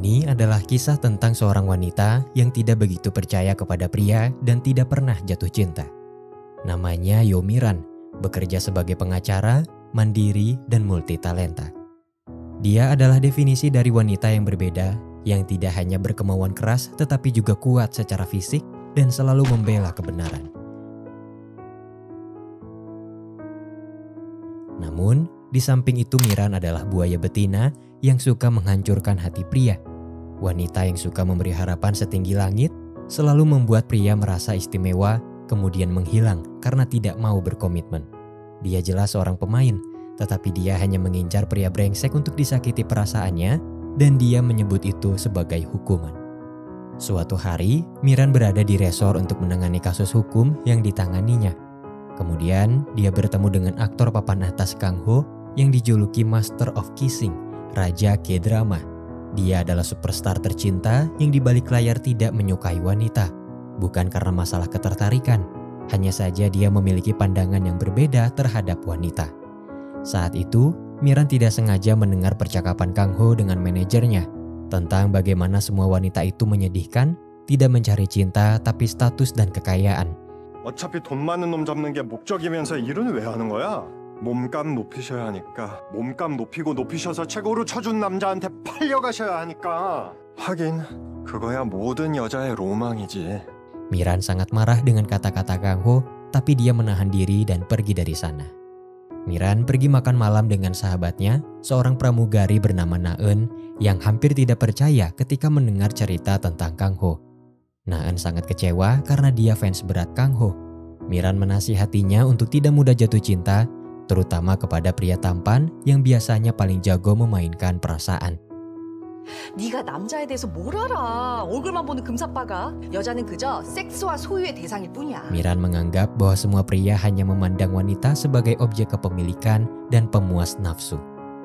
Ini adalah kisah tentang seorang wanita yang tidak begitu percaya kepada pria dan tidak pernah jatuh cinta. Namanya Yomiran, bekerja sebagai pengacara, mandiri, dan multitalenta. Dia adalah definisi dari wanita yang berbeda, yang tidak hanya berkemauan keras tetapi juga kuat secara fisik dan selalu membela kebenaran. Namun, di samping itu Miran adalah buaya betina yang suka menghancurkan hati pria. Wanita yang suka memberi harapan setinggi langit, selalu membuat pria merasa istimewa, kemudian menghilang karena tidak mau berkomitmen. Dia jelas seorang pemain, tetapi dia hanya mengincar pria brengsek untuk disakiti perasaannya, dan dia menyebut itu sebagai hukuman. Suatu hari, Miran berada di resor untuk menangani kasus hukum yang ditanganinya. Kemudian, dia bertemu dengan aktor papan atas Kang Ho yang dijuluki Master of Kissing, Raja K-drama. Dia adalah superstar tercinta yang di balik layar tidak menyukai wanita. Bukan karena masalah ketertarikan, hanya saja dia memiliki pandangan yang berbeda terhadap wanita. Saat itu, Miran tidak sengaja mendengar percakapan Kang Ho dengan manajernya tentang bagaimana semua wanita itu menyedihkan, tidak mencari cinta tapi status dan kekayaan. 어차피 돈 많은 놈 잡는 게 목적이면서 일은 왜 하는 거야? 몸값 높이셔야 하니까. 몸값 높이고 높이셔서 최고로 쳐준 남자한테 팔려가셔야 하니까. 하긴 그거야 모든 여자의 로망이지. Miran sangat marah dengan kata-kata Kang Ho, tapi dia menahan diri dan pergi dari sana. Miran pergi makan malam dengan sahabatnya, seorang pramugari bernama Naeun yang hampir tidak percaya ketika mendengar cerita tentang Kang Ho. Naeun sangat kecewa karena dia fans berat Kang Ho. Miran menasihatinya untuk tidak mudah jatuh cinta, terutama kepada pria tampan yang biasanya paling jago memainkan perasaan. 네가 남자에 대해서 뭘 알아? 얼굴만 보는 금사빠가. 여자는 그저 섹스와 소유의 대상일 뿐이야. Miran menganggap bahwa semua pria hanya memandang wanita sebagai objek kepemilikan dan pemuas nafsu.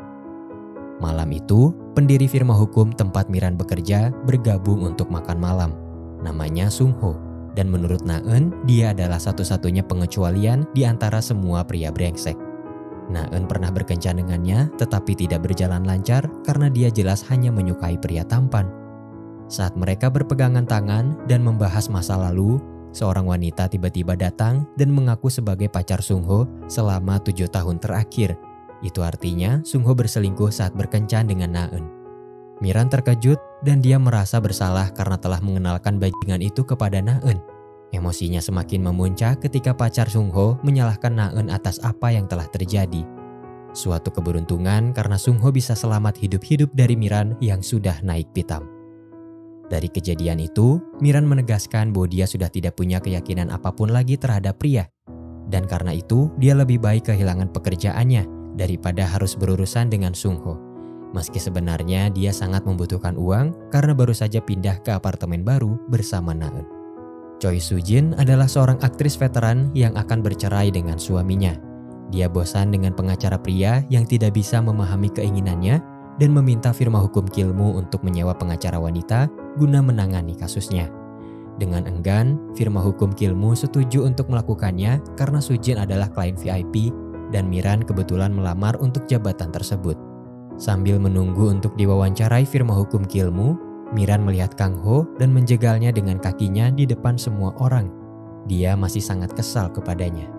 Malam itu, pendiri firma hukum tempat Miran bekerja bergabung untuk makan malam. Namanya Sung Ho, dan menurut Naeun, dia adalah satu-satunya pengecualian di antara semua pria brengsek. Naeun pernah berkencan dengannya, tetapi tidak berjalan lancar karena dia jelas hanya menyukai pria tampan. Saat mereka berpegangan tangan dan membahas masa lalu, seorang wanita tiba-tiba datang dan mengaku sebagai pacar Sung Ho selama 7 tahun terakhir. Itu artinya Sung Ho berselingkuh saat berkencan dengan Naeun. Miran terkejut dan dia merasa bersalah karena telah mengenalkan bajingan itu kepada Naeun. Emosinya semakin memuncak ketika pacar Sung Ho menyalahkan Naeun atas apa yang telah terjadi. Suatu keberuntungan karena Sung Ho bisa selamat hidup-hidup dari Miran yang sudah naik pitam. Dari kejadian itu, Miran menegaskan bahwa dia sudah tidak punya keyakinan apapun lagi terhadap pria. Dan karena itu, dia lebih baik kehilangan pekerjaannya daripada harus berurusan dengan Sung Ho. Meski sebenarnya dia sangat membutuhkan uang karena baru saja pindah ke apartemen baru bersama Naeun. Choi Soo-jin adalah seorang aktris veteran yang akan bercerai dengan suaminya. Dia bosan dengan pengacara pria yang tidak bisa memahami keinginannya dan meminta firma hukum Kilmu untuk menyewa pengacara wanita guna menangani kasusnya. Dengan enggan, firma hukum Kilmu setuju untuk melakukannya karena Soo-jin adalah klien VIP dan Miran kebetulan melamar untuk jabatan tersebut. Sambil menunggu untuk diwawancarai firma hukum Kilmu, Miran melihat Kang Ho dan menjegalnya dengan kakinya di depan semua orang. Dia masih sangat kesal kepadanya.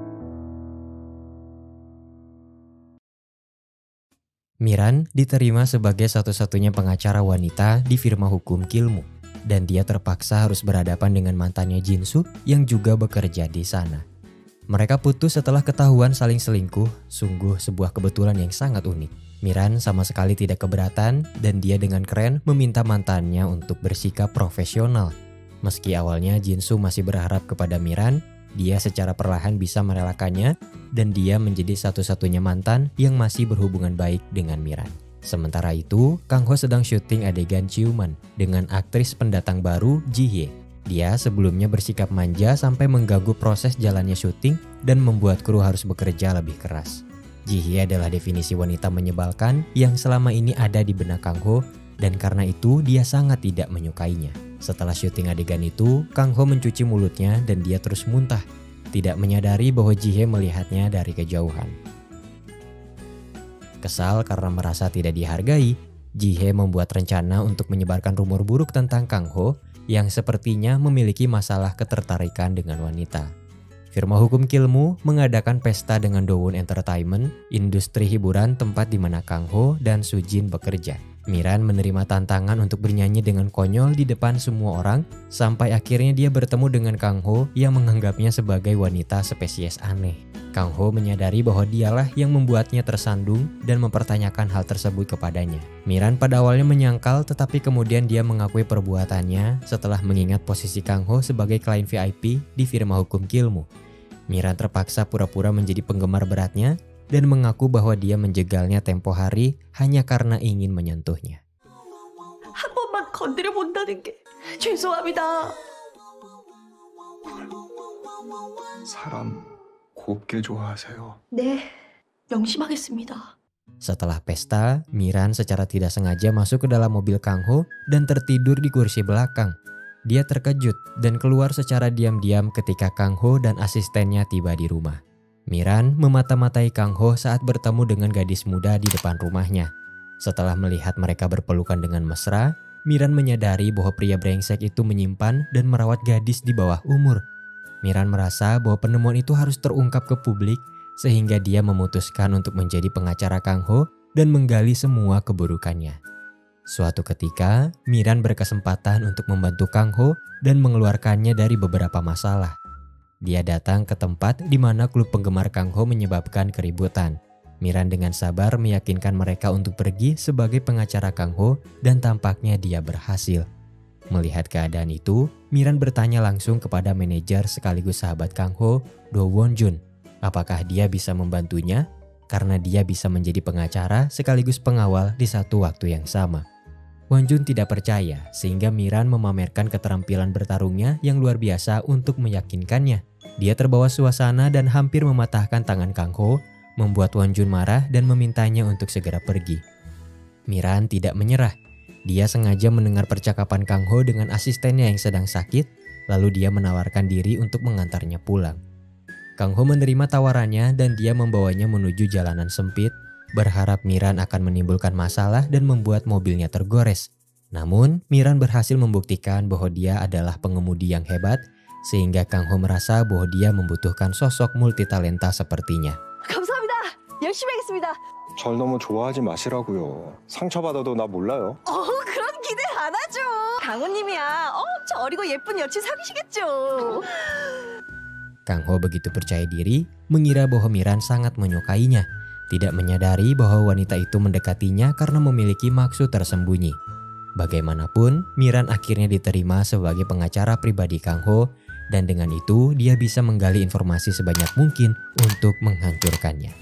Miran diterima sebagai satu-satunya pengacara wanita di firma hukum Kilmu, dan dia terpaksa harus berhadapan dengan mantannya Jin-soo yang juga bekerja di sana. Mereka putus setelah ketahuan saling selingkuh, sungguh sebuah kebetulan yang sangat unik. Miran sama sekali tidak keberatan dan dia dengan keren meminta mantannya untuk bersikap profesional. Meski awalnya Jin-soo masih berharap kepada Miran, dia secara perlahan bisa merelakannya dan dia menjadi satu-satunya mantan yang masih berhubungan baik dengan Miran. Sementara itu, Kang Ho sedang syuting adegan ciuman dengan aktris pendatang baru Ji Hye. Dia sebelumnya bersikap manja sampai mengganggu proses jalannya syuting dan membuat kru harus bekerja lebih keras. Ji Hye adalah definisi wanita menyebalkan yang selama ini ada di benak Kang Ho dan karena itu dia sangat tidak menyukainya. Setelah syuting adegan itu, Kang Ho mencuci mulutnya dan dia terus muntah, tidak menyadari bahwa Ji Hye melihatnya dari kejauhan. Kesal karena merasa tidak dihargai, Ji-hye membuat rencana untuk menyebarkan rumor buruk tentang Kang Ho yang sepertinya memiliki masalah ketertarikan dengan wanita. Firma hukum Kilmu mengadakan pesta dengan Dowon Entertainment, industri hiburan tempat di mana Kang Ho dan Sujin bekerja. Miran menerima tantangan untuk bernyanyi dengan konyol di depan semua orang, sampai akhirnya dia bertemu dengan Kang Ho yang menganggapnya sebagai wanita spesies aneh. Kang Ho menyadari bahwa dialah yang membuatnya tersandung dan mempertanyakan hal tersebut kepadanya. Miran pada awalnya menyangkal, tetapi kemudian dia mengakui perbuatannya setelah mengingat posisi Kang Ho sebagai klien VIP di firma hukum Kilmu. Miran terpaksa pura-pura menjadi penggemar beratnya dan mengaku bahwa dia menjegalnya tempo hari hanya karena ingin menyentuhnya. 한 번만 건드려 본다는 게 죄송합니다. 사람 곱게 좋아하세요. 네, 명심하겠습니다. Setelah pesta, Miran secara tidak sengaja masuk ke dalam mobil Kang Ho dan tertidur di kursi belakang. Dia terkejut dan keluar secara diam-diam ketika Kang Ho dan asistennya tiba di rumah. Miran memata-matai Kang Ho saat bertemu dengan gadis muda di depan rumahnya. Setelah melihat mereka berpelukan dengan mesra, Miran menyadari bahwa pria brengsek itu menyimpan dan merawat gadis di bawah umur. Miran merasa bahwa penemuan itu harus terungkap ke publik, sehingga dia memutuskan untuk menjadi pengacara Kang Ho dan menggali semua keburukannya. Suatu ketika, Miran berkesempatan untuk membantu Kang Ho dan mengeluarkannya dari beberapa masalah. Dia datang ke tempat di mana klub penggemar Kang Ho menyebabkan keributan. Miran dengan sabar meyakinkan mereka untuk pergi sebagai pengacara Kang Ho dan tampaknya dia berhasil. Melihat keadaan itu, Miran bertanya langsung kepada manajer sekaligus sahabat Kang Ho, Do Won Jun. Apakah dia bisa membantunya? Karena dia bisa menjadi pengacara sekaligus pengawal di satu waktu yang sama. Won Jun tidak percaya sehingga Miran memamerkan keterampilan bertarungnya yang luar biasa untuk meyakinkannya. Dia terbawa suasana dan hampir mematahkan tangan Kang Ho, membuat Won Jun marah dan memintanya untuk segera pergi. Miran tidak menyerah. Dia sengaja mendengar percakapan Kang Ho dengan asistennya yang sedang sakit, lalu dia menawarkan diri untuk mengantarnya pulang. Kang Ho menerima tawarannya dan dia membawanya menuju jalanan sempit, berharap Miran akan menimbulkan masalah dan membuat mobilnya tergores. Namun, Miran berhasil membuktikan bahwa dia adalah pengemudi yang hebat, sehingga Kang Ho merasa bahwa dia membutuhkan sosok multitalenta sepertinya. 감사합니다. 열심히 하겠습니다. 절 너무 좋아하지 마시라고요. 상처받아도 나 몰라요. 그런 기대 안 하죠. 강호님이야. 저 어리고 예쁜 여친 사귀시겠죠. Kang Ho begitu percaya diri, mengira bahwa Miran sangat menyukainya, tidak menyadari bahwa wanita itu mendekatinya karena memiliki maksud tersembunyi. Bagaimanapun, Miran akhirnya diterima sebagai pengacara pribadi Kang Ho, dan dengan itu dia bisa menggali informasi sebanyak mungkin untuk menghancurkannya.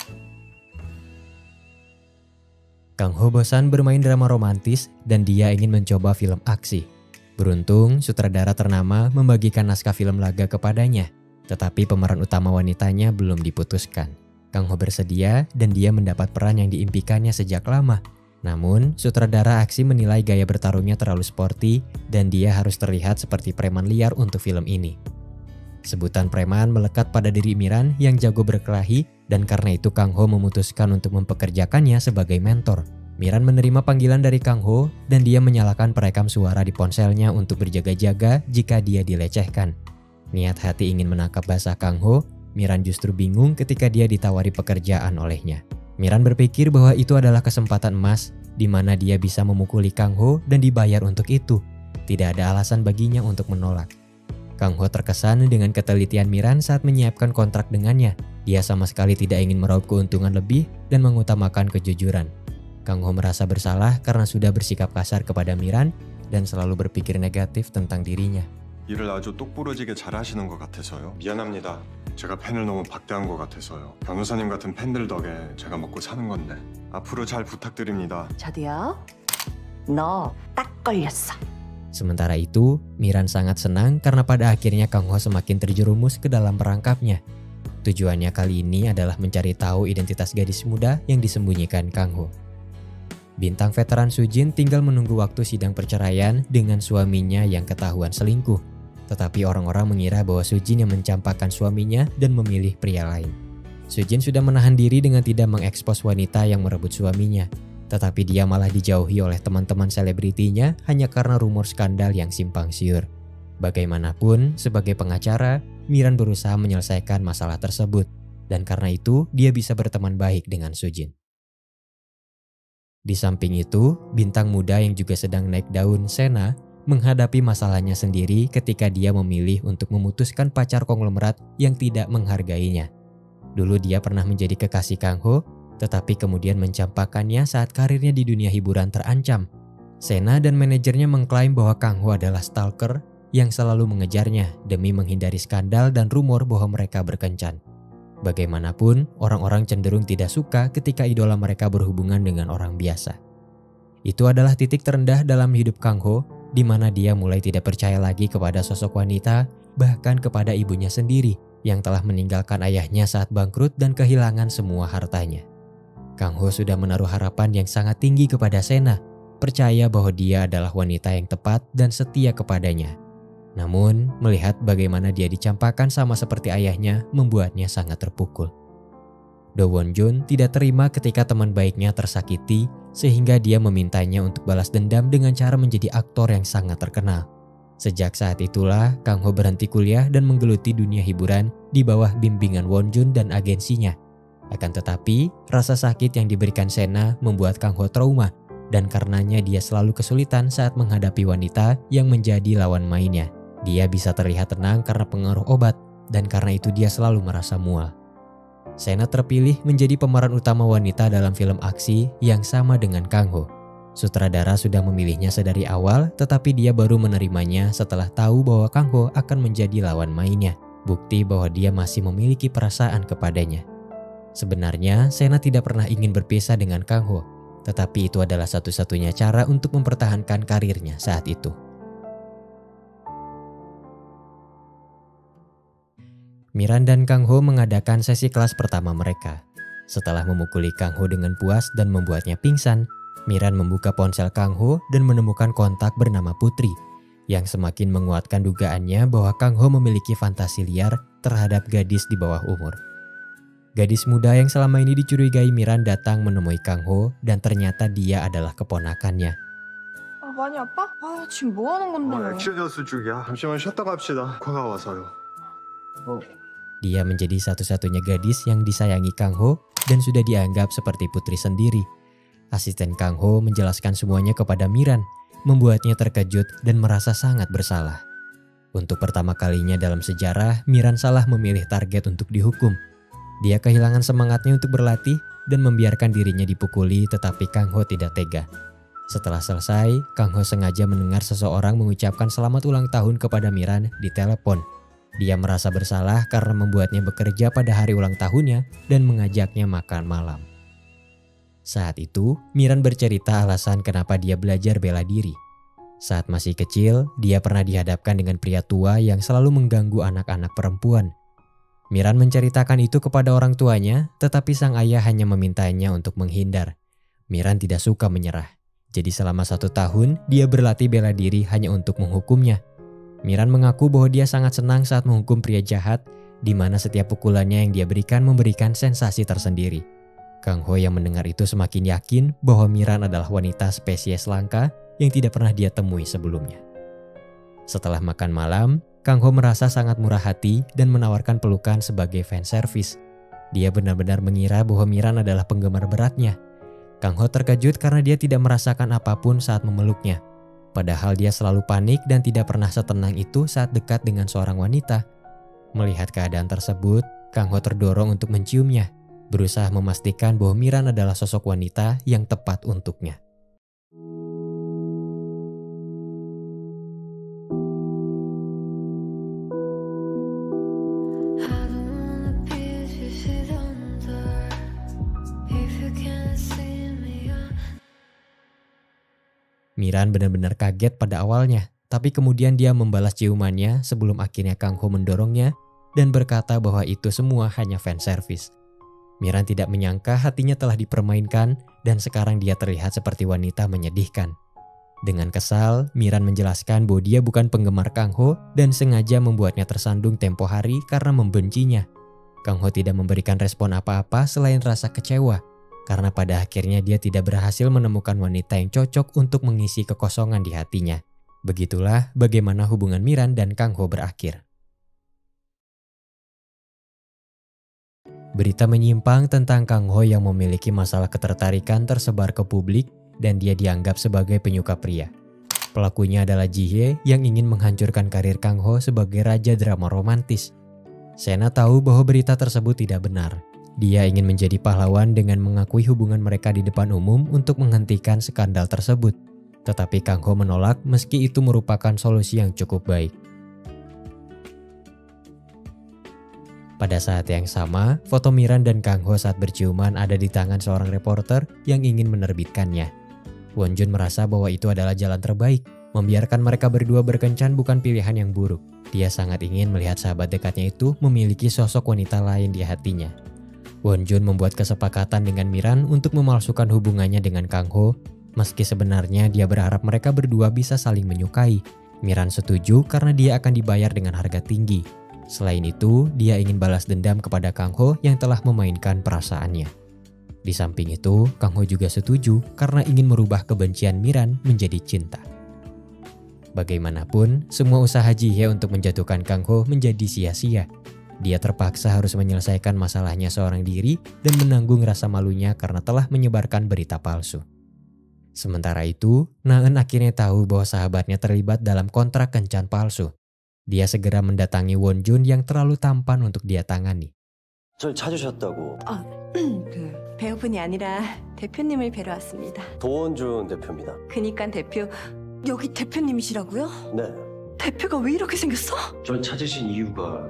Kang Ho bosan bermain drama romantis dan dia ingin mencoba film aksi. Beruntung, sutradara ternama membagikan naskah film laga kepadanya, tetapi pemeran utama wanitanya belum diputuskan. Kang Ho bersedia dan dia mendapat peran yang diimpikannya sejak lama. Namun, sutradara aksi menilai gaya bertarungnya terlalu sporty dan dia harus terlihat seperti preman liar untuk film ini. Sebutan preman melekat pada diri Miran yang jago berkelahi dan karena itu Kang Ho memutuskan untuk mempekerjakannya sebagai mentor. Miran menerima panggilan dari Kang Ho dan dia menyalakan perekam suara di ponselnya untuk berjaga-jaga jika dia dilecehkan. Niat hati ingin menangkap basah Kang Ho, Miran justru bingung ketika dia ditawari pekerjaan olehnya. Miran berpikir bahwa itu adalah kesempatan emas di mana dia bisa memukuli Kang Ho dan dibayar untuk itu. Tidak ada alasan baginya untuk menolak. Kang Ho terkesan dengan ketelitian Miran saat menyiapkan kontrak dengannya. Dia sama sekali tidak ingin meraup keuntungan lebih dan mengutamakan kejujuran. Kang Ho merasa bersalah karena sudah bersikap kasar kepada Miran dan selalu berpikir negatif tentang dirinya. 일을 아주 똑부러지게 잘하시는 것 같아서요. 미안합니다. 제가 팬을 너무 박대한 것 같아서요. 변호사님 같은 팬들 덕에 제가 먹고 사는 건데 앞으로 잘 부탁드립니다. 자두야, 너 딱 걸렸어. Sementara itu, Miran sangat senang karena pada akhirnya Kang Ho semakin terjerumus ke dalam perangkapnya. Tujuannya kali ini adalah mencari tahu identitas gadis muda yang disembunyikan Kang Ho. Bintang veteran Sujin tinggal menunggu waktu sidang perceraian dengan suaminya yang ketahuan selingkuh. Tetapi orang-orang mengira bahwa Sujin yang mencampakkan suaminya dan memilih pria lain. Sujin sudah menahan diri dengan tidak mengekspos wanita yang merebut suaminya. Tetapi dia malah dijauhi oleh teman-teman selebritinya hanya karena rumor skandal yang simpang siur. Bagaimanapun, sebagai pengacara, Miran berusaha menyelesaikan masalah tersebut. Dan karena itu, dia bisa berteman baik dengan Sujin. Di samping itu, bintang muda yang juga sedang naik daun, Sena, menghadapi masalahnya sendiri ketika dia memilih untuk memutuskan pacar konglomerat yang tidak menghargainya. Dulu dia pernah menjadi kekasih Kang Ho, tetapi kemudian mencampakkannya saat karirnya di dunia hiburan terancam. Sena dan manajernya mengklaim bahwa Kang Ho adalah stalker yang selalu mengejarnya demi menghindari skandal dan rumor bahwa mereka berkencan. Bagaimanapun, orang-orang cenderung tidak suka ketika idola mereka berhubungan dengan orang biasa. Itu adalah titik terendah dalam hidup Kang Ho, di mana dia mulai tidak percaya lagi kepada sosok wanita, bahkan kepada ibunya sendiri yang telah meninggalkan ayahnya saat bangkrut dan kehilangan semua hartanya. Kang Ho sudah menaruh harapan yang sangat tinggi kepada Sena, percaya bahwa dia adalah wanita yang tepat dan setia kepadanya. Namun, melihat bagaimana dia dicampakkan sama seperti ayahnya membuatnya sangat terpukul. Do Won Jun tidak terima ketika teman baiknya tersakiti, sehingga dia memintanya untuk balas dendam dengan cara menjadi aktor yang sangat terkenal. Sejak saat itulah, Kang Ho berhenti kuliah dan menggeluti dunia hiburan di bawah bimbingan Won Jun dan agensinya. Akan tetapi, rasa sakit yang diberikan Sena membuat Kang Ho trauma, dan karenanya dia selalu kesulitan saat menghadapi wanita yang menjadi lawan mainnya. Dia bisa terlihat tenang karena pengaruh obat, dan karena itu dia selalu merasa mual. Sena terpilih menjadi pemeran utama wanita dalam film aksi yang sama dengan Kang Ho. Sutradara sudah memilihnya sedari awal, tetapi dia baru menerimanya setelah tahu bahwa Kang Ho akan menjadi lawan mainnya, bukti bahwa dia masih memiliki perasaan kepadanya. Sebenarnya, Sena tidak pernah ingin berpisah dengan Kang Ho, tetapi itu adalah satu-satunya cara untuk mempertahankan karirnya saat itu. Miran dan Kang Ho mengadakan sesi kelas pertama mereka. Setelah memukuli Kang Ho dengan puas dan membuatnya pingsan, Miran membuka ponsel Kang Ho dan menemukan kontak bernama Putri, yang semakin menguatkan dugaannya bahwa Kang Ho memiliki fantasi liar terhadap gadis di bawah umur. Gadis muda yang selama ini dicurigai Miran datang menemui Kang Ho dan ternyata dia adalah keponakannya. 많이 아파? 지금 뭐 하는 건데? 액션 연습 중이야. 잠시만 쉬었다 갑시다. 과가 와서요. Dia menjadi satu-satunya gadis yang disayangi Kang Ho dan sudah dianggap seperti putri sendiri. Asisten Kang Ho menjelaskan semuanya kepada Miran, membuatnya terkejut dan merasa sangat bersalah. Untuk pertama kalinya dalam sejarah, Miran salah memilih target untuk dihukum. Dia kehilangan semangatnya untuk berlatih dan membiarkan dirinya dipukuli, tetapi Kang Ho tidak tega. Setelah selesai, Kang Ho sengaja mendengar seseorang mengucapkan selamat ulang tahun kepada Miran di telepon. Dia merasa bersalah karena membuatnya bekerja pada hari ulang tahunnya dan mengajaknya makan malam. Saat itu, Miran bercerita alasan kenapa dia belajar bela diri. Saat masih kecil, dia pernah dihadapkan dengan pria tua yang selalu mengganggu anak-anak perempuan. Miran menceritakan itu kepada orang tuanya, tetapi sang ayah hanya memintanya untuk menghindar. Miran tidak suka menyerah. Jadi selama 1 tahun, dia berlatih bela diri hanya untuk menghukumnya. Miran mengaku bahwa dia sangat senang saat menghukum pria jahat, di mana setiap pukulannya yang dia berikan memberikan sensasi tersendiri. Kang Ho yang mendengar itu semakin yakin bahwa Miran adalah wanita spesies langka yang tidak pernah dia temui sebelumnya. Setelah makan malam, Kang Ho merasa sangat murah hati dan menawarkan pelukan sebagai fan service. Dia benar-benar mengira bahwa Miran adalah penggemar beratnya. Kang Ho terkejut karena dia tidak merasakan apapun saat memeluknya. Padahal dia selalu panik dan tidak pernah setenang itu saat dekat dengan seorang wanita. Melihat keadaan tersebut, Kang Ho terdorong untuk menciumnya, berusaha memastikan bahwa Miran adalah sosok wanita yang tepat untuknya. Miran benar-benar kaget pada awalnya, tapi kemudian dia membalas ciumannya sebelum akhirnya Kang Ho mendorongnya dan berkata bahwa itu semua hanya fan service. Miran tidak menyangka hatinya telah dipermainkan dan sekarang dia terlihat seperti wanita menyedihkan. Dengan kesal, Miran menjelaskan bahwa dia bukan penggemar Kang Ho dan sengaja membuatnya tersandung tempo hari karena membencinya. Kang Ho tidak memberikan respon apa-apa selain rasa kecewa. karena pada akhirnya dia tidak berhasil menemukan wanita yang cocok untuk mengisi kekosongan di hatinya. Begitulah bagaimana hubungan Miran dan Kang Ho berakhir. Berita menyimpang tentang Kang Ho yang memiliki masalah ketertarikan tersebar ke publik dan dia dianggap sebagai penyuka pria. Pelakunya adalah Ji Hye yang ingin menghancurkan karir Kang Ho sebagai raja drama romantis. Sena tahu bahwa berita tersebut tidak benar. Dia ingin menjadi pahlawan dengan mengakui hubungan mereka di depan umum untuk menghentikan skandal tersebut. Tetapi Kang Ho menolak meski itu merupakan solusi yang cukup baik. Pada saat yang sama, foto Miran dan Kang Ho saat berciuman ada di tangan seorang reporter yang ingin menerbitkannya. Won Jun merasa bahwa itu adalah jalan terbaik. Membiarkan mereka berdua berkencan bukan pilihan yang buruk. Dia sangat ingin melihat sahabat dekatnya itu memiliki sosok wanita lain di hatinya. Won Jun membuat kesepakatan dengan Miran untuk memalsukan hubungannya dengan Kang Ho, meski sebenarnya dia berharap mereka berdua bisa saling menyukai. Miran setuju karena dia akan dibayar dengan harga tinggi. Selain itu, dia ingin balas dendam kepada Kang Ho yang telah memainkan perasaannya. Di samping itu, Kang Ho juga setuju karena ingin merubah kebencian Miran menjadi cinta. Bagaimanapun, semua usaha Ji Hye untuk menjatuhkan Kang Ho menjadi sia-sia. Dia terpaksa harus menyelesaikan masalahnya seorang diri dan menanggung rasa malunya karena telah menyebarkan berita palsu. Sementara itu, Na-eun akhirnya tahu bahwa sahabatnya terlibat dalam kontrak kencan palsu. Dia segera mendatangi Won Jun yang terlalu tampan untuk dia tangani. 절 찾으셨다고. 배우분이 아니라 대표님을 뵈러 왔습니다. 도원준 대표입니다. 그니까 대표, 여기 대표님이시라고요? 네. 대표가 왜 이렇게 생겼어? 절 찾으신 이유가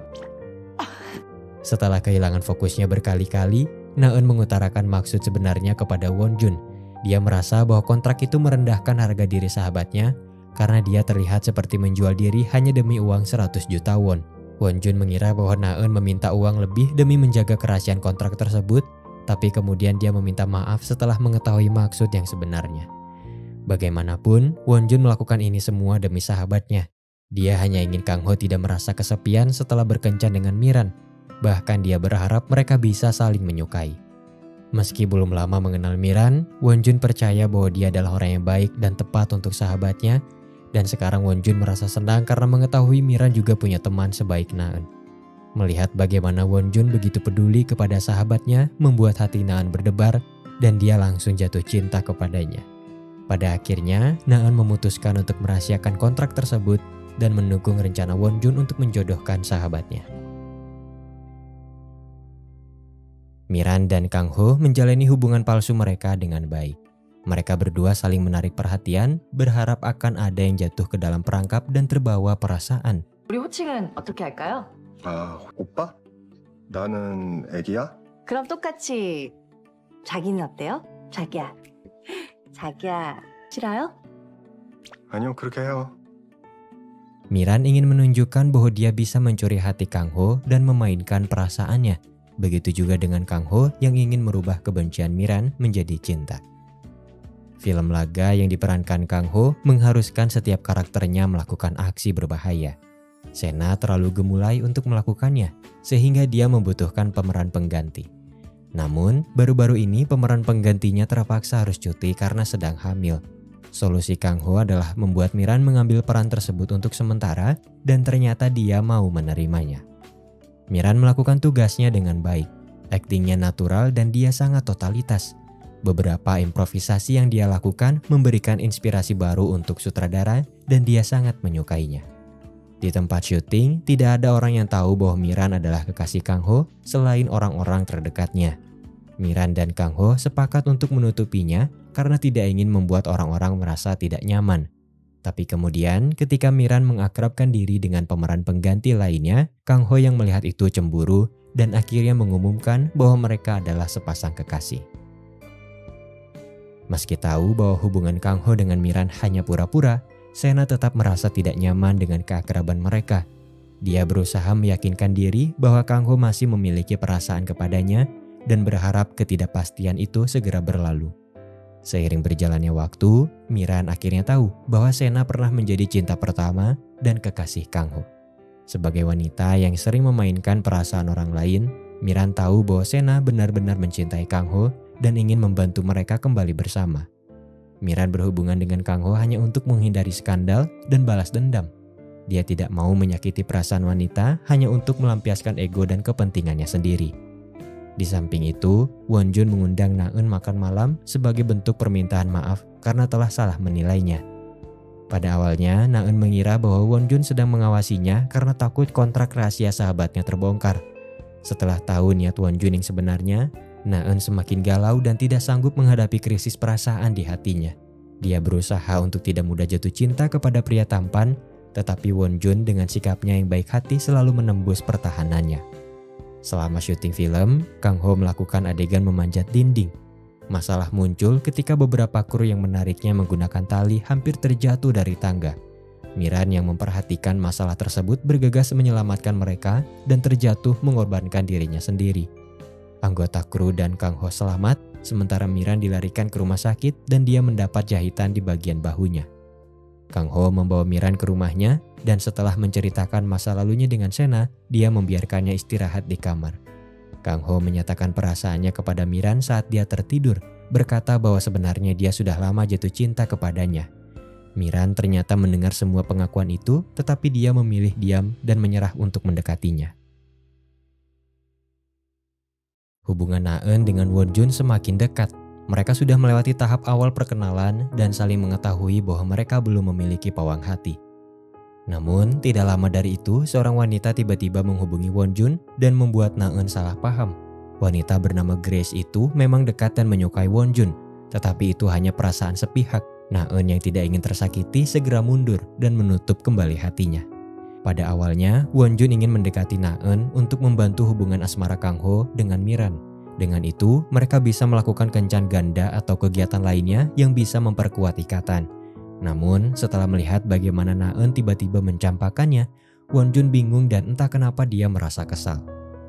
Setelah kehilangan fokusnya berkali-kali, Na-eun mengutarakan maksud sebenarnya kepada Won Jun. Dia merasa bahwa kontrak itu merendahkan harga diri sahabatnya karena dia terlihat seperti menjual diri hanya demi uang 100 juta won. Won Jun mengira bahwa Na-eun meminta uang lebih demi menjaga kerahasiaan kontrak tersebut, tapi kemudian dia meminta maaf setelah mengetahui maksud yang sebenarnya. Bagaimanapun, Won Jun melakukan ini semua demi sahabatnya. Dia hanya ingin Kang Ho tidak merasa kesepian setelah berkencan dengan Miran. Bahkan dia berharap mereka bisa saling menyukai. Meski belum lama mengenal Miran, Won Jun percaya bahwa dia adalah orang yang baik dan tepat untuk sahabatnya. Dan sekarang Won Jun merasa senang karena mengetahui Miran juga punya teman sebaik Na-eun. Melihat bagaimana Won Jun begitu peduli kepada sahabatnya membuat hati Na-eun berdebar dan dia langsung jatuh cinta kepadanya. Pada akhirnya, Na-eun memutuskan untuk merahasiakan kontrak tersebut dan mendukung rencana Won Jun untuk menjodohkan sahabatnya. Miran dan Kang Ho menjalani hubungan palsu mereka dengan baik. Mereka berdua saling menarik perhatian, berharap akan ada yang jatuh ke dalam perangkap dan terbawa perasaan. 우리 호칭은 어떻게 할까요? 아, 오빠? 나는 애기야? 그럼 똑같이 자기는 어때요? 자기야. 자기야, 싫어요? 아니요, 그렇게 해요. Miran ingin menunjukkan bahwa dia bisa mencuri hati Kang Ho dan memainkan perasaannya. Begitu juga dengan Kang Ho yang ingin merubah kebencian Miran menjadi cinta. Film laga yang diperankan Kang Ho mengharuskan setiap karakternya melakukan aksi berbahaya. Sena terlalu gemulai untuk melakukannya, sehingga dia membutuhkan pemeran pengganti. Namun, baru-baru ini pemeran penggantinya terpaksa harus cuti karena sedang hamil. Solusi Kang Ho adalah membuat Miran mengambil peran tersebut untuk sementara, dan ternyata dia mau menerimanya. Miran melakukan tugasnya dengan baik. Aktingnya natural dan dia sangat totalitas. Beberapa improvisasi yang dia lakukan memberikan inspirasi baru untuk sutradara dan dia sangat menyukainya. Di tempat syuting, tidak ada orang yang tahu bahwa Miran adalah kekasih Kang Ho selain orang-orang terdekatnya. Miran dan Kang Ho sepakat untuk menutupinya karena tidak ingin membuat orang-orang merasa tidak nyaman. Tapi kemudian ketika Miran mengakrabkan diri dengan pemeran pengganti lainnya, Kang Ho yang melihat itu cemburu dan akhirnya mengumumkan bahwa mereka adalah sepasang kekasih. Meski tahu bahwa hubungan Kang Ho dengan Miran hanya pura-pura, Sena tetap merasa tidak nyaman dengan keakraban mereka. Dia berusaha meyakinkan diri bahwa Kang Ho masih memiliki perasaan kepadanya dan berharap ketidakpastian itu segera berlalu. Seiring berjalannya waktu, Miran akhirnya tahu bahwa Sena pernah menjadi cinta pertama dan kekasih Kang Ho. Sebagai wanita yang sering memainkan perasaan orang lain, Miran tahu bahwa Sena benar-benar mencintai Kang Ho dan ingin membantu mereka kembali bersama. Miran berhubungan dengan Kang Ho hanya untuk menghindari skandal dan balas dendam. Dia tidak mau menyakiti perasaan wanita hanya untuk melampiaskan ego dan kepentingannya sendiri. Di samping itu, Won Jun mengundang Na-eun makan malam sebagai bentuk permintaan maaf karena telah salah menilainya. Pada awalnya, Na-eun mengira bahwa Won Jun sedang mengawasinya karena takut kontrak rahasia sahabatnya terbongkar. Setelah tahu niat Won Jun yang sebenarnya, Na-eun semakin galau dan tidak sanggup menghadapi krisis perasaan di hatinya. Dia berusaha untuk tidak mudah jatuh cinta kepada pria tampan, tetapi Won Jun dengan sikapnya yang baik hati selalu menembus pertahanannya. Selama syuting film, Kang Ho melakukan adegan memanjat dinding. Masalah muncul ketika beberapa kru yang menariknya menggunakan tali hampir terjatuh dari tangga. Miran yang memperhatikan masalah tersebut bergegas menyelamatkan mereka dan terjatuh mengorbankan dirinya sendiri. Anggota kru dan Kang Ho selamat, sementara Miran dilarikan ke rumah sakit dan dia mendapat jahitan di bagian bahunya. Kang Ho membawa Miran ke rumahnya dan setelah menceritakan masa lalunya dengan Sena, dia membiarkannya istirahat di kamar. Kang Ho menyatakan perasaannya kepada Miran saat dia tertidur, berkata bahwa sebenarnya dia sudah lama jatuh cinta kepadanya. Miran ternyata mendengar semua pengakuan itu, tetapi dia memilih diam dan menyerah untuk mendekatinya. Hubungan Na-eun dengan Won Jun semakin dekat. Mereka sudah melewati tahap awal perkenalan dan saling mengetahui bahwa mereka belum memiliki pawang hati. Namun, tidak lama dari itu, seorang wanita tiba-tiba menghubungi Won Jun dan membuat Na-eun salah paham. Wanita bernama Grace itu memang dekat dan menyukai Won Jun, tetapi itu hanya perasaan sepihak. Na-eun yang tidak ingin tersakiti segera mundur dan menutup kembali hatinya. Pada awalnya, Won Jun ingin mendekati Na-eun untuk membantu hubungan asmara Kang Ho dengan Miran. Dengan itu, mereka bisa melakukan kencan ganda atau kegiatan lainnya yang bisa memperkuat ikatan. Namun, setelah melihat bagaimana Na-eun tiba-tiba mencampakkannya, Won Jun bingung dan entah kenapa dia merasa kesal.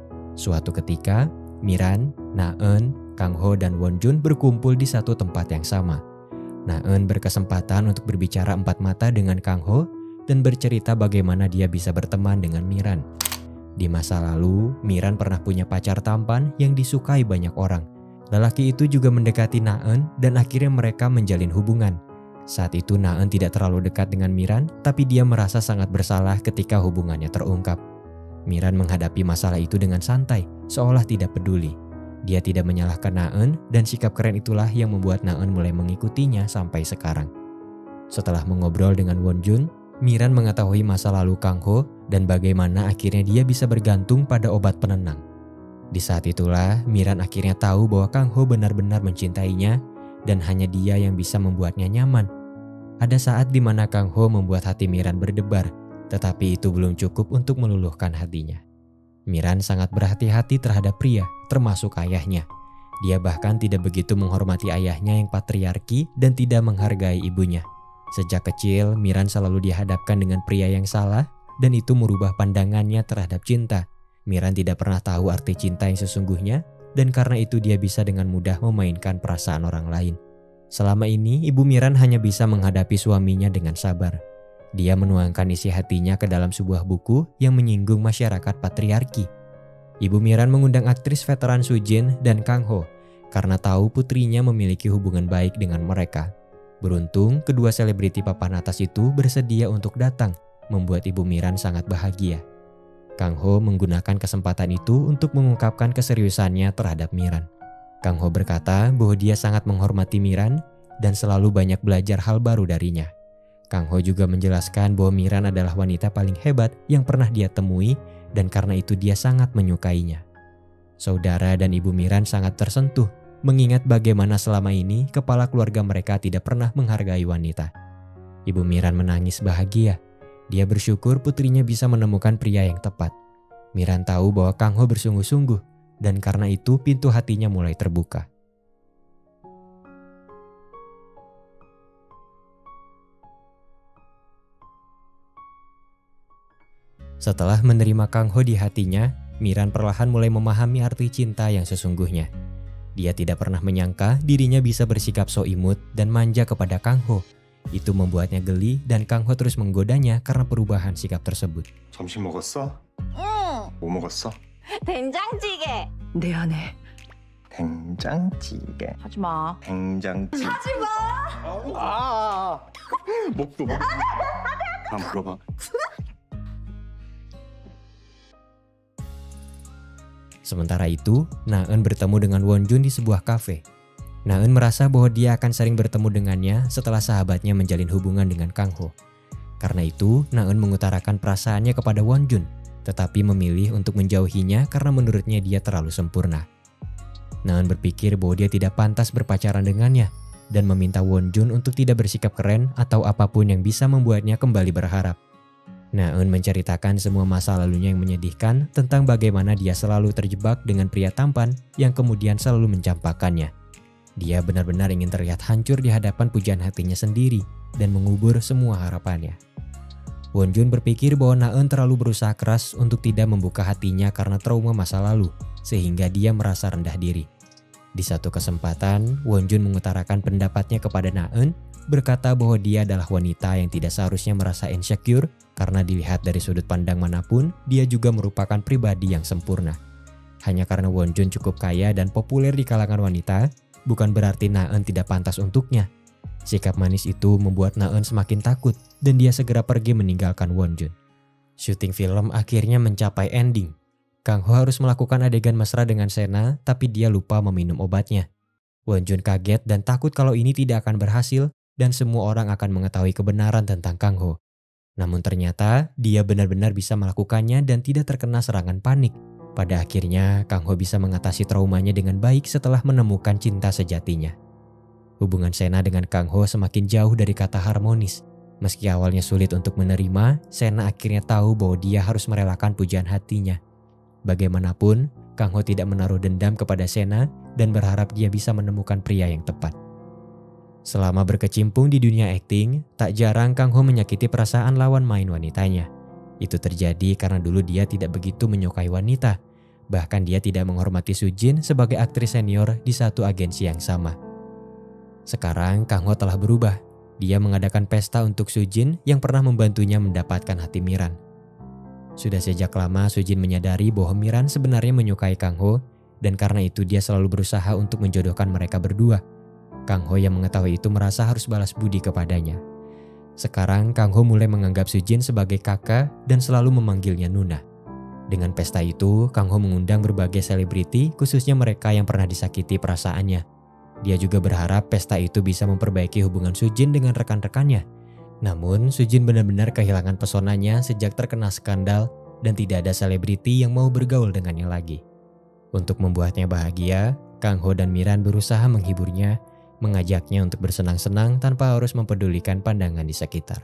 Suatu ketika, Miran, Na-eun, Kang Ho, dan Won Jun berkumpul di satu tempat yang sama. Na-eun berkesempatan untuk berbicara empat mata dengan Kang Ho dan bercerita bagaimana dia bisa berteman dengan Miran. Di masa lalu, Miran pernah punya pacar tampan yang disukai banyak orang. Lelaki itu juga mendekati Na-eun dan akhirnya mereka menjalin hubungan. Saat itu Na-eun tidak terlalu dekat dengan Miran, tapi dia merasa sangat bersalah ketika hubungannya terungkap. Miran menghadapi masalah itu dengan santai, seolah tidak peduli. Dia tidak menyalahkan Na-eun dan sikap keren itulah yang membuat Na-eun mulai mengikutinya sampai sekarang. Setelah mengobrol dengan Won Jun, Miran mengetahui masa lalu Kang Ho dan bagaimana akhirnya dia bisa bergantung pada obat penenang. Di saat itulah Miran akhirnya tahu bahwa Kang Ho benar-benar mencintainya dan hanya dia yang bisa membuatnya nyaman. Ada saat di mana Kang Ho membuat hati Miran berdebar, tetapi itu belum cukup untuk meluluhkan hatinya. Miran sangat berhati-hati terhadap pria, termasuk ayahnya. Dia bahkan tidak begitu menghormati ayahnya yang patriarki dan tidak menghargai ibunya. Sejak kecil, Miran selalu dihadapkan dengan pria yang salah dan itu merubah pandangannya terhadap cinta. Miran tidak pernah tahu arti cinta yang sesungguhnya dan karena itu dia bisa dengan mudah memainkan perasaan orang lain. Selama ini, Ibu Miran hanya bisa menghadapi suaminya dengan sabar. Dia menuangkan isi hatinya ke dalam sebuah buku yang menyinggung masyarakat patriarki. Ibu Miran mengundang aktris veteran Soo Jin dan Kang Ho karena tahu putrinya memiliki hubungan baik dengan mereka. Beruntung, kedua selebriti papan atas itu bersedia untuk datang, membuat Ibu Miran sangat bahagia. Kang Ho menggunakan kesempatan itu untuk mengungkapkan keseriusannya terhadap Miran. Kang Ho berkata bahwa dia sangat menghormati Miran dan selalu banyak belajar hal baru darinya. Kang Ho juga menjelaskan bahwa Miran adalah wanita paling hebat yang pernah dia temui dan karena itu dia sangat menyukainya. Saudara dan Ibu Miran sangat tersentuh mengingat bagaimana selama ini kepala keluarga mereka tidak pernah menghargai wanita. Ibu Miran menangis bahagia. Dia bersyukur putrinya bisa menemukan pria yang tepat. Miran tahu bahwa Kang Ho bersungguh-sungguh dan karena itu pintu hatinya mulai terbuka. Setelah menerima Kang Ho di hatinya, Miran perlahan mulai memahami arti cinta yang sesungguhnya. Dia tidak pernah menyangka dirinya bisa bersikap so imut dan manja kepada Kang Ho. Itu membuatnya geli dan Kang Ho terus menggodanya karena perubahan sikap tersebut. 점심 먹었어? 응. 뭐 먹었어? 된장찌개. 내 안에 된장찌개. 하지 마. 된장찌개. 하지 마. 아. 목도. 아, 물어봐. Sementara itu, Na-eun bertemu dengan Won-jun di sebuah kafe. Na-eun merasa bahwa dia akan sering bertemu dengannya setelah sahabatnya menjalin hubungan dengan Kang-ho. Karena itu, Na-eun mengutarakan perasaannya kepada Won-jun, tetapi memilih untuk menjauhinya karena menurutnya dia terlalu sempurna. Na-eun berpikir bahwa dia tidak pantas berpacaran dengannya dan meminta Won-jun untuk tidak bersikap keren atau apapun yang bisa membuatnya kembali berharap. Na-eun menceritakan semua masa lalunya yang menyedihkan tentang bagaimana dia selalu terjebak dengan pria tampan yang kemudian selalu mencampakkannya. Dia benar-benar ingin terlihat hancur di hadapan pujian hatinya sendiri dan mengubur semua harapannya. Won-jun berpikir bahwa Na-eun terlalu berusaha keras untuk tidak membuka hatinya karena trauma masa lalu, sehingga dia merasa rendah diri. Di satu kesempatan, Won-jun mengutarakan pendapatnya kepada Na-eun, berkata bahwa dia adalah wanita yang tidak seharusnya merasa insecure karena dilihat dari sudut pandang manapun, dia juga merupakan pribadi yang sempurna. Hanya karena Won-jun cukup kaya dan populer di kalangan wanita, bukan berarti Na-eun tidak pantas untuknya. Sikap manis itu membuat Na-eun semakin takut dan dia segera pergi meninggalkan Won-jun. Syuting film akhirnya mencapai ending. Kang-ho harus melakukan adegan mesra dengan Sena, tapi dia lupa meminum obatnya. Won-jun kaget dan takut kalau ini tidak akan berhasil dan semua orang akan mengetahui kebenaran tentang Kang-ho. Namun ternyata dia benar-benar bisa melakukannya dan tidak terkena serangan panik. Pada akhirnya Kang-ho bisa mengatasi traumanya dengan baik setelah menemukan cinta sejatinya. Hubungan Sena dengan Kang-ho semakin jauh dari kata harmonis. Meski awalnya sulit untuk menerima, Sena akhirnya tahu bahwa dia harus merelakan pujian hatinya. Bagaimanapun, Kang-ho tidak menaruh dendam kepada Sena dan berharap dia bisa menemukan pria yang tepat. Selama berkecimpung di dunia akting, tak jarang Kang-ho menyakiti perasaan lawan main wanitanya. Itu terjadi karena dulu dia tidak begitu menyukai wanita. Bahkan dia tidak menghormati Soo-jin sebagai aktris senior di satu agensi yang sama. Sekarang Kang-ho telah berubah. Dia mengadakan pesta untuk Soo-jin yang pernah membantunya mendapatkan hati Miran. Sudah sejak lama Soo-jin menyadari bahwa Miran sebenarnya menyukai Kang-ho dan karena itu dia selalu berusaha untuk menjodohkan mereka berdua. Kang-ho yang mengetahui itu merasa harus balas budi kepadanya. Sekarang Kang-ho mulai menganggap Soo-jin sebagai kakak dan selalu memanggilnya Nuna. Dengan pesta itu, Kang-ho mengundang berbagai selebriti khususnya mereka yang pernah disakiti perasaannya. Dia juga berharap pesta itu bisa memperbaiki hubungan Soo-jin dengan rekan-rekannya. Namun Soo-jin benar-benar kehilangan pesonanya sejak terkena skandal dan tidak ada selebriti yang mau bergaul dengannya lagi. Untuk membuatnya bahagia, Kang-ho dan Miran berusaha menghiburnya, mengajaknya untuk bersenang-senang tanpa harus mempedulikan pandangan di sekitar.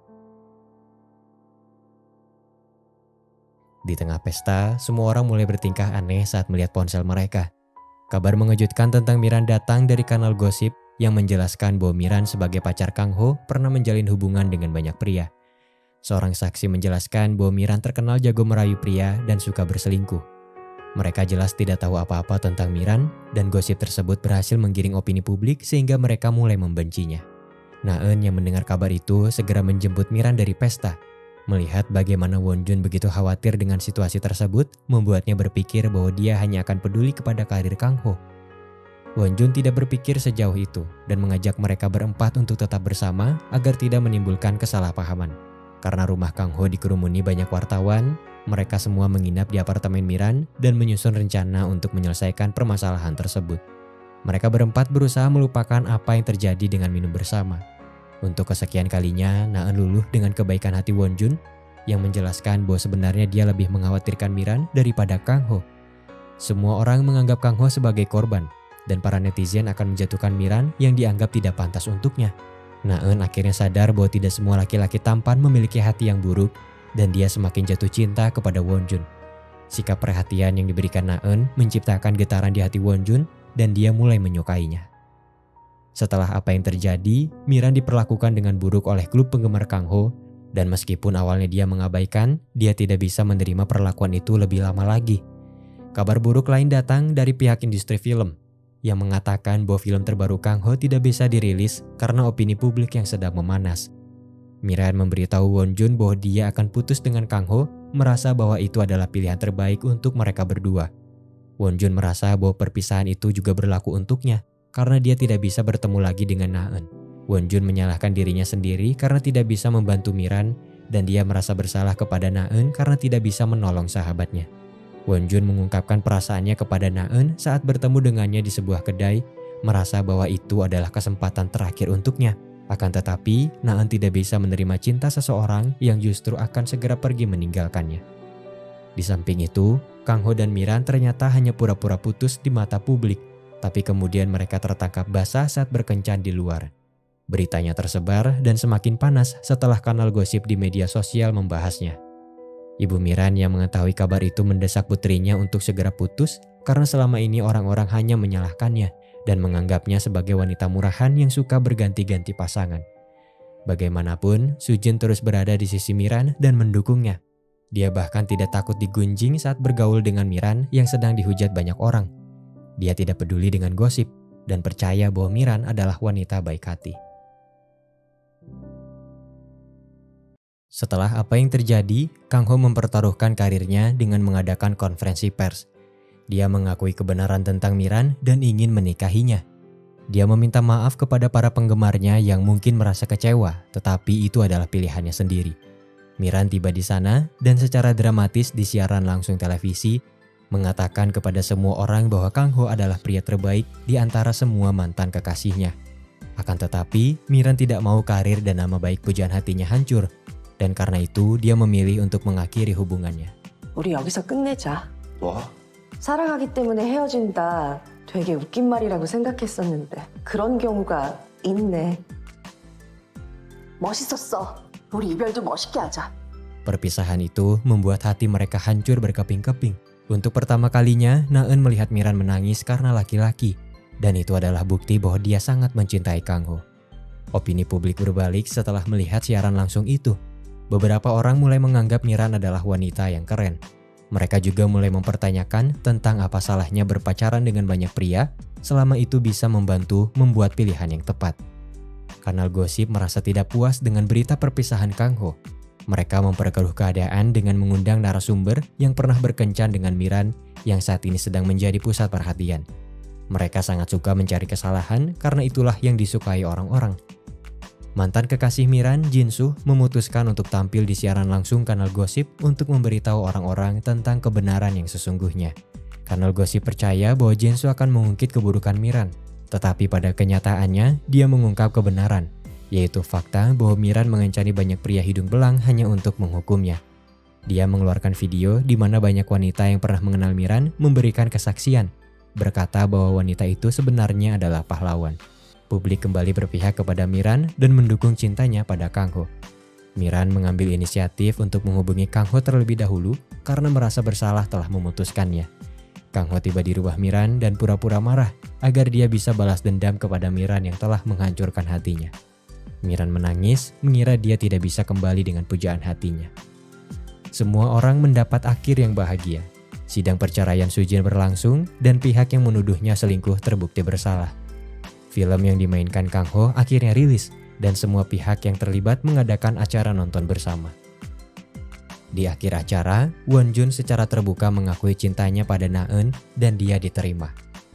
Di tengah pesta, semua orang mulai bertingkah aneh saat melihat ponsel mereka. Kabar mengejutkan tentang Miran datang dari kanal gosip yang menjelaskan bahwa Miran sebagai pacar Kang-ho pernah menjalin hubungan dengan banyak pria. Seorang saksi menjelaskan bahwa Miran terkenal jago merayu pria dan suka berselingkuh. Mereka jelas tidak tahu apa-apa tentang Miran dan gosip tersebut berhasil menggiring opini publik sehingga mereka mulai membencinya. Na-eun yang mendengar kabar itu segera menjemput Miran dari pesta. Melihat bagaimana Won-jun begitu khawatir dengan situasi tersebut, membuatnya berpikir bahwa dia hanya akan peduli kepada karir Kang-ho. Won-jun tidak berpikir sejauh itu dan mengajak mereka berempat untuk tetap bersama agar tidak menimbulkan kesalahpahaman. Karena rumah Kang-ho dikerumuni banyak wartawan, mereka semua menginap di apartemen Miran dan menyusun rencana untuk menyelesaikan permasalahan tersebut. Mereka berempat berusaha melupakan apa yang terjadi dengan minum bersama. Untuk kesekian kalinya, Na-eun luluh dengan kebaikan hati Won-jun yang menjelaskan bahwa sebenarnya dia lebih mengkhawatirkan Miran daripada Kang-ho. Semua orang menganggap Kang-ho sebagai korban dan para netizen akan menjatuhkan Miran yang dianggap tidak pantas untuknya. Na-eun akhirnya sadar bahwa tidak semua laki-laki tampan memiliki hati yang buruk dan dia semakin jatuh cinta kepada Won-jun. Sikap perhatian yang diberikan Na-eun menciptakan getaran di hati Won-jun dan dia mulai menyukainya. Setelah apa yang terjadi, Miran diperlakukan dengan buruk oleh klub penggemar Kang-ho dan meskipun awalnya dia mengabaikan, dia tidak bisa menerima perlakuan itu lebih lama lagi. Kabar buruk lain datang dari pihak industri film yang mengatakan bahwa film terbaru Kang-ho tidak bisa dirilis karena opini publik yang sedang memanas. Miran memberitahu Won-jun bahwa dia akan putus dengan Kang-ho, merasa bahwa itu adalah pilihan terbaik untuk mereka berdua. Wonjun merasa bahwa perpisahan itu juga berlaku untuknya karena dia tidak bisa bertemu lagi dengan Na-eun. Wonjun menyalahkan dirinya sendiri karena tidak bisa membantu Miran dan dia merasa bersalah kepada Na-eun karena tidak bisa menolong sahabatnya. Wonjun mengungkapkan perasaannya kepada Na-eun saat bertemu dengannya di sebuah kedai, merasa bahwa itu adalah kesempatan terakhir untuknya. Akan tetapi, Na-eun tidak bisa menerima cinta seseorang yang justru akan segera pergi meninggalkannya. Di samping itu, Kang Ho dan Miran ternyata hanya pura-pura putus di mata publik, tapi kemudian mereka tertangkap basah saat berkencan di luar. Beritanya tersebar dan semakin panas setelah kanal gosip di media sosial membahasnya. Ibu Miran yang mengetahui kabar itu mendesak putrinya untuk segera putus karena selama ini orang-orang hanya menyalahkannya dan menganggapnya sebagai wanita murahan yang suka berganti-ganti pasangan. Bagaimanapun, Sujin terus berada di sisi Miran dan mendukungnya. Dia bahkan tidak takut digunjing saat bergaul dengan Miran yang sedang dihujat banyak orang. Dia tidak peduli dengan gosip dan percaya bahwa Miran adalah wanita baik hati. Setelah apa yang terjadi, Kang Ho mempertaruhkan karirnya dengan mengadakan konferensi pers. Dia mengakui kebenaran tentang Miran dan ingin menikahinya. Dia meminta maaf kepada para penggemarnya yang mungkin merasa kecewa, tetapi itu adalah pilihannya sendiri. Miran tiba di sana dan secara dramatis di siaran langsung televisi, mengatakan kepada semua orang bahwa Kang Ho adalah pria terbaik di antara semua mantan kekasihnya. Akan tetapi, Miran tidak mau karir dan nama baik pujaan hatinya hancur, dan karena itu dia memilih untuk mengakhiri hubungannya. 우리 여기서 끝내자. 뭐? 사랑하기 때문에 헤어진다. 되게 웃긴 말이라고 생각했었는데 그런 경우가 있네. 멋있었어. 우리 이별도 멋있게 하자. Perpisahan itu membuat hati mereka hancur berkeping-keping. Untuk pertama kalinya, Na-eun melihat Miran menangis karena laki-laki, dan itu adalah bukti bahwa dia sangat mencintai Kang Ho. Opini publik berbalik setelah melihat siaran langsung itu. Beberapa orang mulai menganggap Miran adalah wanita yang keren. Mereka juga mulai mempertanyakan tentang apa salahnya berpacaran dengan banyak pria selama itu bisa membantu membuat pilihan yang tepat. Kanal gosip merasa tidak puas dengan berita perpisahan Kang Ho. Mereka memperkeruh keadaan dengan mengundang narasumber yang pernah berkencan dengan Miran yang saat ini sedang menjadi pusat perhatian. Mereka sangat suka mencari kesalahan karena itulah yang disukai orang-orang. Mantan kekasih Miran, Jin-soo, memutuskan untuk tampil di siaran langsung kanal gosip untuk memberitahu orang-orang tentang kebenaran yang sesungguhnya. Kanal gosip percaya bahwa Jin-soo akan mengungkit keburukan Miran, tetapi pada kenyataannya dia mengungkap kebenaran, yaitu fakta bahwa Miran mengencani banyak pria hidung belang hanya untuk menghukumnya. Dia mengeluarkan video di mana banyak wanita yang pernah mengenal Miran memberikan kesaksian, berkata bahwa wanita itu sebenarnya adalah pahlawan. Publik kembali berpihak kepada Miran dan mendukung cintanya pada Kang Ho. Miran mengambil inisiatif untuk menghubungi Kang Ho terlebih dahulu karena merasa bersalah telah memutuskannya. Kang Ho tiba di rumah Miran dan pura-pura marah agar dia bisa balas dendam kepada Miran yang telah menghancurkan hatinya. Miran menangis, mengira dia tidak bisa kembali dengan pujaan hatinya. Semua orang mendapat akhir yang bahagia. Sidang perceraian Sujin berlangsung dan pihak yang menuduhnya selingkuh terbukti bersalah. Film yang dimainkan Kang Ho akhirnya rilis dan semua pihak yang terlibat mengadakan acara nonton bersama. Di akhir acara, Wonjun secara terbuka mengakui cintanya pada Na-eun dan dia diterima.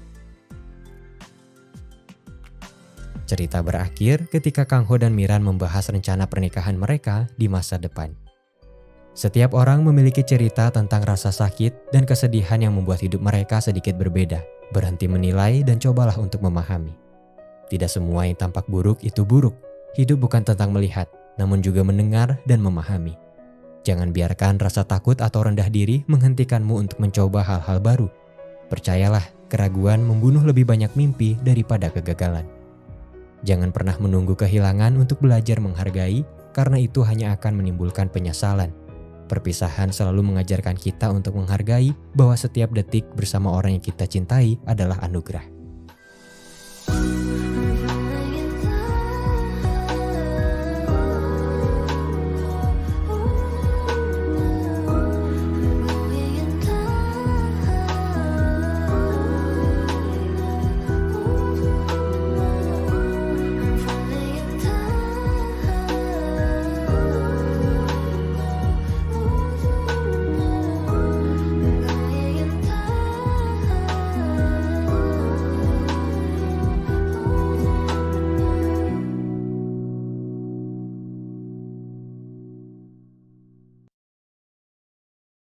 Cerita berakhir ketika Kang Ho dan Miran membahas rencana pernikahan mereka di masa depan. Setiap orang memiliki cerita tentang rasa sakit dan kesedihan yang membuat hidup mereka sedikit berbeda. Berhenti menilai dan cobalah untuk memahami. Tidak semua yang tampak buruk itu buruk. Hidup bukan tentang melihat, namun juga mendengar dan memahami. Jangan biarkan rasa takut atau rendah diri menghentikanmu untuk mencoba hal-hal baru. Percayalah, keraguan membunuh lebih banyak mimpi daripada kegagalan. Jangan pernah menunggu kehilangan untuk belajar menghargai, karena itu hanya akan menimbulkan penyesalan. Perpisahan selalu mengajarkan kita untuk menghargai bahwa setiap detik bersama orang yang kita cintai adalah anugerah.